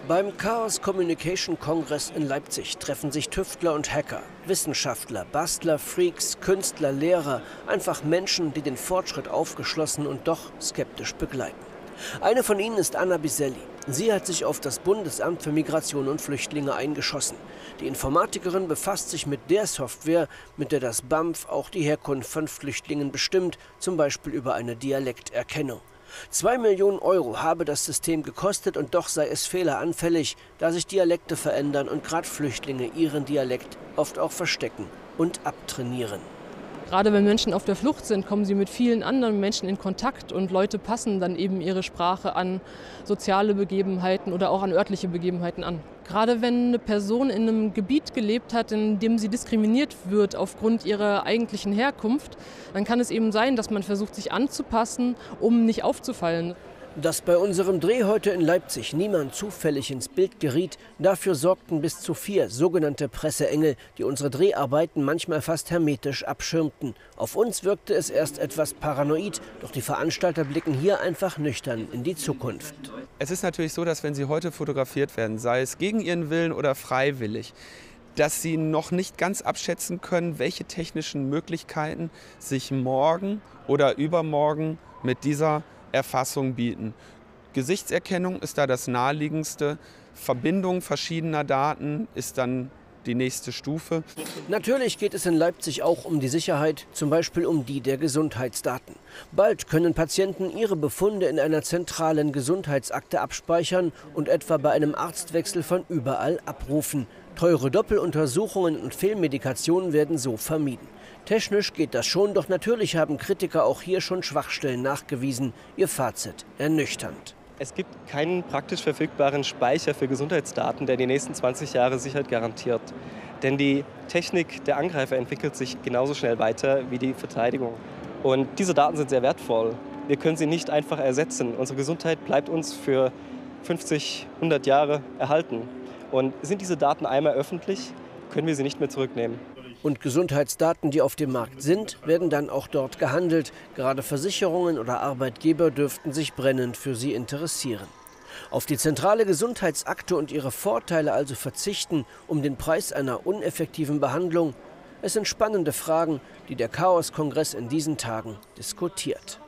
Beim Chaos Communication Kongress in Leipzig treffen sich Tüftler und Hacker, Wissenschaftler, Bastler, Freaks, Künstler, Lehrer, einfach Menschen, die den Fortschritt aufgeschlossen und doch skeptisch begleiten. Eine von ihnen ist Anna Biselli. Sie hat sich auf das Bundesamt für Migration und Flüchtlinge eingeschossen. Die Informatikerin befasst sich mit der Software, mit der das BAMF auch die Herkunft von Flüchtlingen bestimmt, zum Beispiel über eine Dialekterkennung. 2 Millionen Euro habe das System gekostet und doch sei es fehleranfällig, da sich Dialekte verändern und gerade Flüchtlinge ihren Dialekt oft auch verstecken und abtrainieren. Gerade wenn Menschen auf der Flucht sind, kommen sie mit vielen anderen Menschen in Kontakt und Leute passen dann eben ihre Sprache an soziale Begebenheiten oder auch an örtliche Begebenheiten an. Gerade wenn eine Person in einem Gebiet gelebt hat, in dem sie diskriminiert wird aufgrund ihrer eigentlichen Herkunft, dann kann es eben sein, dass man versucht, sich anzupassen, um nicht aufzufallen. Dass bei unserem Dreh heute in Leipzig niemand zufällig ins Bild geriet, dafür sorgten bis zu 4 sogenannte Presseengel, die unsere Dreharbeiten manchmal fast hermetisch abschirmten. Auf uns wirkte es erst etwas paranoid, doch die Veranstalter blicken hier einfach nüchtern in die Zukunft. Es ist natürlich so, dass wenn sie heute fotografiert werden, sei es gegen ihren Willen oder freiwillig, dass sie noch nicht ganz abschätzen können, welche technischen Möglichkeiten sich morgen oder übermorgen mit dieser Erfassung bieten. Gesichtserkennung ist da das naheliegendste. Verbindung verschiedener Daten ist dann die nächste Stufe. Natürlich geht es in Leipzig auch um die Sicherheit, zum Beispiel um die der Gesundheitsdaten. Bald können Patienten ihre Befunde in einer zentralen Gesundheitsakte abspeichern und etwa bei einem Arztwechsel von überall abrufen. Teure Doppeluntersuchungen und Fehlmedikationen werden so vermieden. Technisch geht das schon, doch natürlich haben Kritiker auch hier schon Schwachstellen nachgewiesen. Ihr Fazit ernüchternd. Es gibt keinen praktisch verfügbaren Speicher für Gesundheitsdaten, der die nächsten 20 Jahre Sicherheit garantiert. Denn die Technik der Angreifer entwickelt sich genauso schnell weiter wie die Verteidigung. Und diese Daten sind sehr wertvoll. Wir können sie nicht einfach ersetzen. Unsere Gesundheit bleibt uns für 50, 100 Jahre erhalten. Und sind diese Daten einmal öffentlich, können wir sie nicht mehr zurücknehmen. Und Gesundheitsdaten, die auf dem Markt sind, werden dann auch dort gehandelt. Gerade Versicherungen oder Arbeitgeber dürften sich brennend für sie interessieren. Auf die zentrale Gesundheitsakte und ihre Vorteile also verzichten, um den Preis einer uneffektiven Behandlung? Es sind spannende Fragen, die der Chaos-Kongress in diesen Tagen diskutiert.